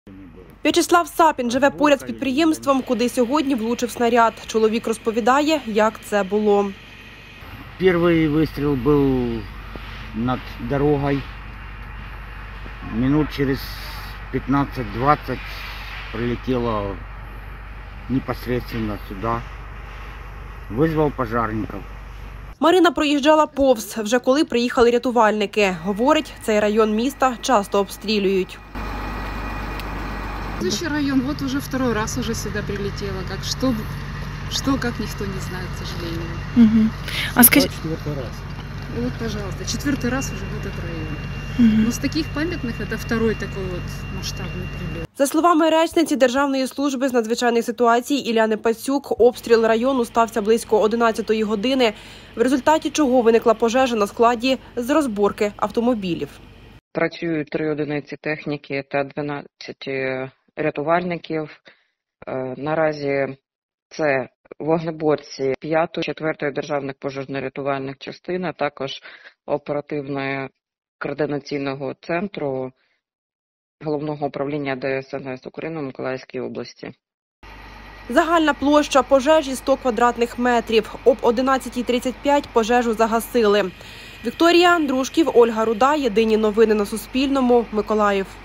В'ячеслав Сапін живе поряд з підприємством, куди сьогодні влучив снаряд. Чоловік розповідає, як це було. Перший вистріл був над дорогою. Минут через 15-20 прилетело непосредственно сюди. Визвав пожежників. Марина проїжджала повз, вже коли приїхали рятувальники. Говорить, цей район міста часто обстрілюють. Следующий район, вот уже второй раз уже сюда прилетело. Как никто не знает, к сожалению. А скажите... Четвертый раз. Вот, пожалуйста, четвертый раз уже в этот район. Но с таких памятных это второй такой вот масштабный прилет. За словами речниці Державної служби з надзвичайних ситуацій Іляни Пацюк, обстріл району стався близько 11-ї години, в результаті чого виникла пожежа на складі з розборки автомобілів. Працюють 3 одиниці техніки та 12 рятувальників. Наразі це вогнеборці 5-ї, 4-ї державних пожежно-рятувальних частин, а також оперативного координаційного центру Головного управління ДСНС України в Миколаївській області. Загальна площа пожежі – 100 квадратних метрів. Об 11:35 пожежу загасили. Вікторія Андрушків, Ольга Руда. Єдині новини на Суспільному. Миколаїв.